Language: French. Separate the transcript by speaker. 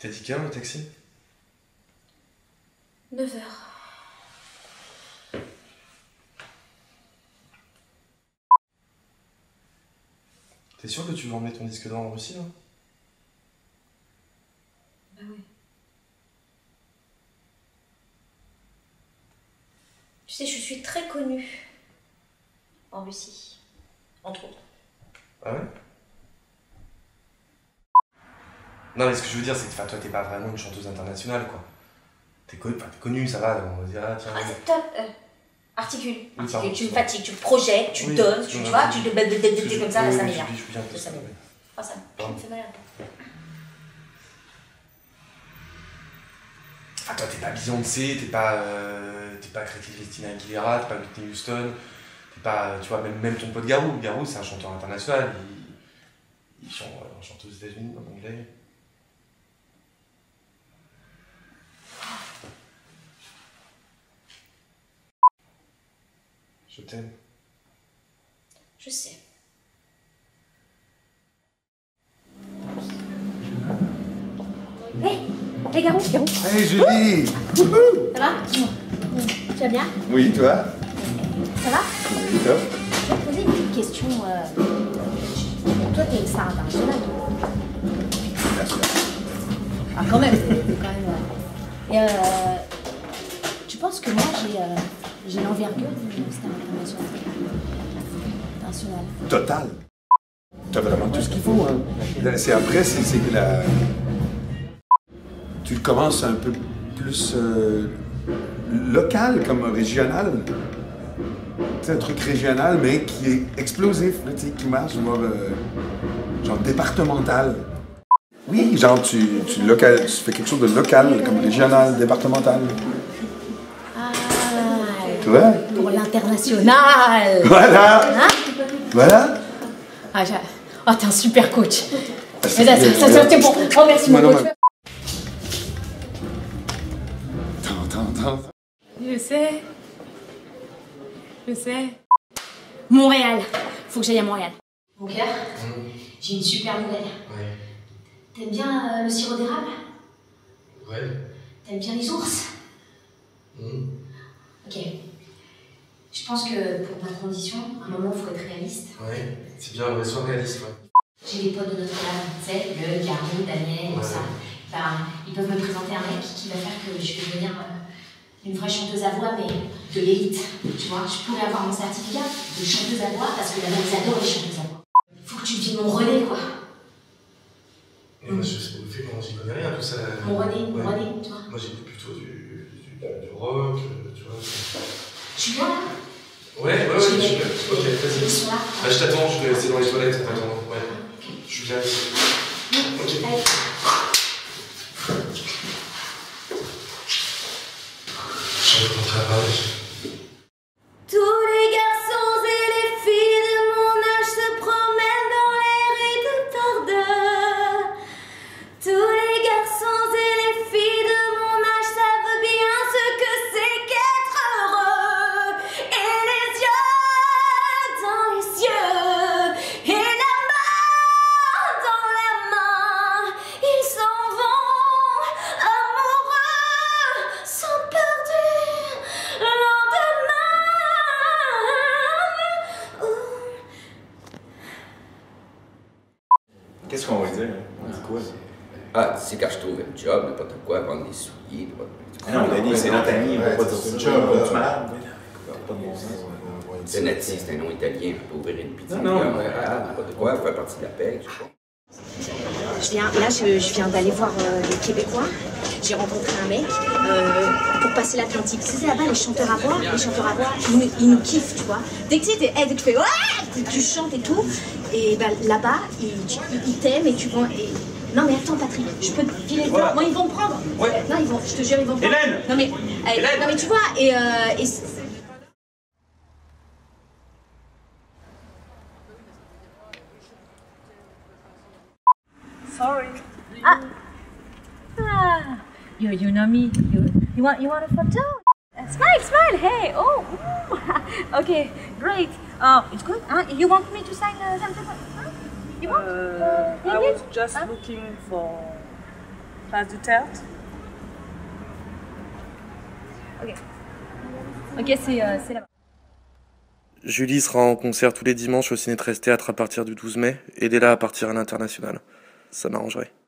Speaker 1: T'as dit quelle heure le taxi?
Speaker 2: 9h.
Speaker 1: T'es sûr que tu veux emmener ton disque d'or en Russie là?
Speaker 2: Bah oui. Tu sais, je suis très connue en Russie, entre autres.
Speaker 1: Ah ouais? Non mais ce que je veux dire c'est que toi t'es pas vraiment une chanteuse internationale quoi. T'es connue, ça va, on va dire ah tiens.
Speaker 2: Ah c'est top. Articule,
Speaker 1: Oui,
Speaker 2: articule, tu me
Speaker 1: pardon.
Speaker 2: fatigues, tu me projettes, tu
Speaker 1: Oui,
Speaker 2: donnes,
Speaker 1: oui,
Speaker 2: tu
Speaker 1: oui,
Speaker 2: vois,
Speaker 1: oui.
Speaker 2: tu te comme ça, là, ça
Speaker 1: Oui,
Speaker 2: m'énerve.
Speaker 1: je suis bien
Speaker 2: Ça m'énerve. Ah ça me fait mal.
Speaker 1: Enfin toi t'es pas Beyoncé, t'es pas Christina Aguilera, t'es pas Whitney Houston, t'es pas, tu vois, même ton pote Garou. Garou c'est un chanteur international, il chante aux États-Unis en anglais. Je t'aime.
Speaker 2: Je sais. Hé Garou, Garou.
Speaker 3: Hey Julie!
Speaker 2: Ça va? Tu vas bien?
Speaker 3: Oui, toi?
Speaker 2: Ça va?
Speaker 3: Oui, top.
Speaker 2: Je vais te poser une petite question. Toi, t'es une star internationale. Ah, quand même, t'es quand même. Et tu penses que moi, j'ai l'envergure d'une star internationale?
Speaker 3: Total. T'as vraiment tout ce qu'il faut. Hein. Là, c'est que tu commences un peu plus local comme régional. C'est un truc régional, mais qui est explosif, là, qui marche, genre départemental. Oui, genre tu fais quelque chose de local, comme régional, départemental.
Speaker 2: Ah,
Speaker 3: Tu vois?
Speaker 2: pour l'international.
Speaker 3: Voilà!
Speaker 2: Hein?
Speaker 3: Voilà!
Speaker 2: Ah, oh, t'es un super coach.
Speaker 3: Ah,
Speaker 2: Mais ça, c'est bon. Oh, merci, mon coach.
Speaker 3: Attends.
Speaker 2: Je sais. Montréal. Faut que j'aille à Montréal. Mon cœur, j'ai une super nouvelle.
Speaker 1: Ouais.
Speaker 2: T'aimes bien le sirop d'érable?
Speaker 1: Ouais.
Speaker 2: T'aimes bien les ours? Ok. Je pense que pour ma condition, à un moment, il faut être réaliste.
Speaker 1: Ouais. C'est bien, ouais, sois réaliste, ouais.
Speaker 2: J'ai des potes de Notre-Dame, tu sais, le Garou, Daniel, tout ça. Ben, ils peuvent me présenter un mec qui va faire que je vais devenir une vraie chanteuse à voix, mais de l'élite. Tu vois, je pourrais avoir mon certificat de chanteuse à voix parce que là-bas, ils adorent les chanteuses à voix. Il faut que tu deviennes mon relais, quoi.
Speaker 1: Et moi, je sais pas, j'y connais rien, tout ça.
Speaker 2: Mon relais, tu vois.
Speaker 1: Moi, j'écoute plutôt du rock, tu vois.
Speaker 2: Tu vois, là?
Speaker 1: Ouais, je suis là. Ok, vas-y.
Speaker 2: Ils sont là.
Speaker 1: Bah, je t'attends, je vais rester dans les toilettes en t'attendant. Ouais. Je suis là. Ok.
Speaker 2: Allez.
Speaker 1: Je vais rentrer à Paris.
Speaker 2: Tous les garçons et les filles de mon âge se promènent dans les rues de Tordeur. Tous les garçons et les filles de mon âge savent bien ce que c'est qu'être heureux. Et les yeux dans les yeux, et la main dans la main, ils s'en vont amoureux, sans peur du lendemain.
Speaker 3: Qu'est-ce qu'on va dire? On dit quoi?
Speaker 4: Ah, tu sais, quand je trouve un job, n'importe quoi, vendre des souliers,
Speaker 3: Non, Denis, c'est notre ami, on va pas dire ça. Tu es malade?
Speaker 4: Pas de bon sens. Donati, c'est un nom italien, on peut ouvrir une pizza.
Speaker 3: Non,
Speaker 4: n'importe quoi, faire partie de la paix, je sais pas.
Speaker 2: Je viens d'aller voir les Québécois. J'ai rencontré un mec pour passer l'Atlantique. Tu sais, là-bas, les chanteurs à voix, ils nous kiffent, tu vois. Dès que tu fais ouais, tu chantes et tout. Et ben, là-bas, ils t'aiment et tu vends. Non mais attends Patrick, je peux te filer le voir. Moi ils vont me prendre.
Speaker 3: Ouais.
Speaker 2: Non, je te jure, ils vont me prendre.
Speaker 3: Hélène.
Speaker 2: Non mais tu vois, et
Speaker 5: Sorry.
Speaker 2: you know me. You want a photo? Smile. Hey. Oh. Okay. Great. It's good. You want me to sign something? Huh? You want?
Speaker 5: I was just looking for Place du Théâtre.
Speaker 2: Ok. Ok, c'est là-bas.
Speaker 1: Julie sera en concert tous les dimanches au Ciné 13 Théâtre à partir du 12 mai et Léla à partir à l'international. Ça m'arrangerait.